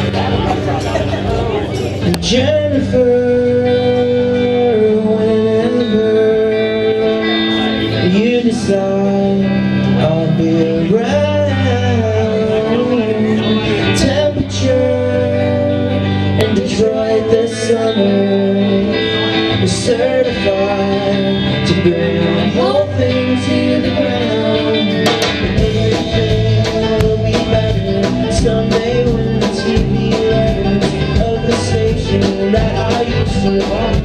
Jennifer, whenever you decide I'll be around. Temperature in Detroit this summer is certified to bring the whole thing to the ground. Everything will be better someday when the TV letters of the station that I used to watch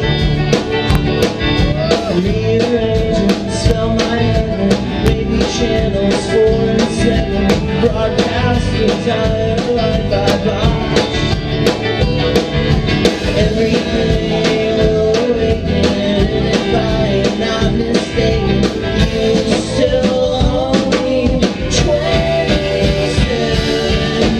rearrange and spell my heaven, maybe channels 4 and 7 broadcast the entire life I watched. Everything will awaken, if I am not mistaken, you still only 27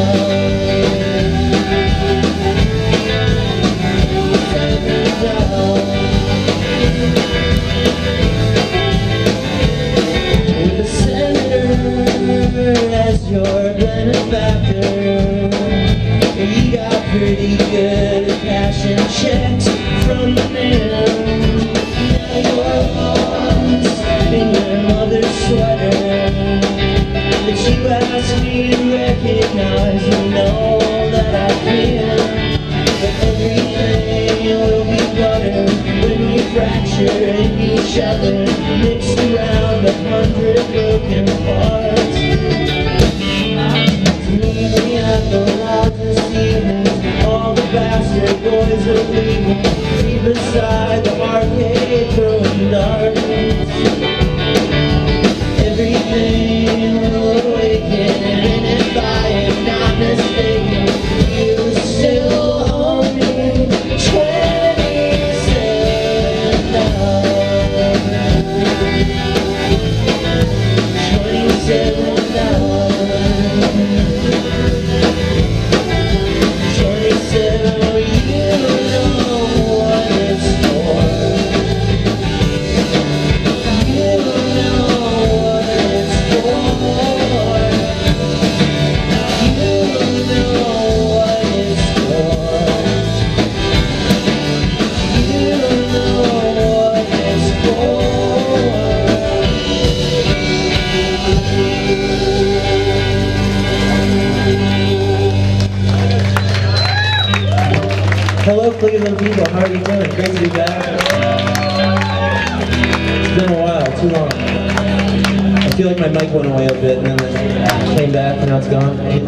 with the senator as your benefactor. You got pretty good at cashing checks from the mail. Now you're lost in your mother's sweater, but you ask me to recognize and know that I can. But everything will be butter when we fracture in each other, mixed around 100 broken parts. Meet me at the lodge this evening. All the bastard boys are leaving. Me beside the arcade throwing darts. Everything will awaken, and if I am not mistaken, you still only 27 Hello Cleveland people, how are you doing? Great to be back. It's been a while, too long. I feel like my mic went away a bit and then it came back and now it's gone.